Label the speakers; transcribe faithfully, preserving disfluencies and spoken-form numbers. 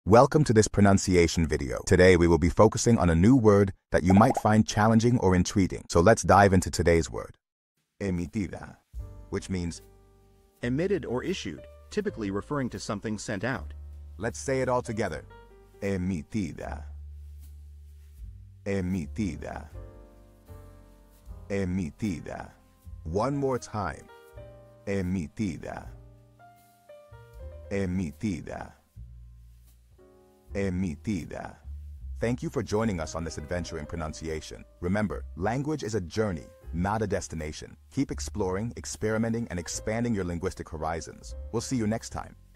Speaker 1: Welcome to this pronunciation video. Today we will be focusing on a new word that you might find challenging or intriguing. So let's dive into today's word. Emitida, which means
Speaker 2: emitted or issued, typically referring to something sent out.
Speaker 1: Let's say it all together. Emitida. Emitida. Emitida. One more time. Emitida. Emitida. Emitida. Thank you for joining us on this adventure in pronunciation. Remember, language is a journey, not a destination. Keep exploring, experimenting, and expanding your linguistic horizons. We'll see you next time.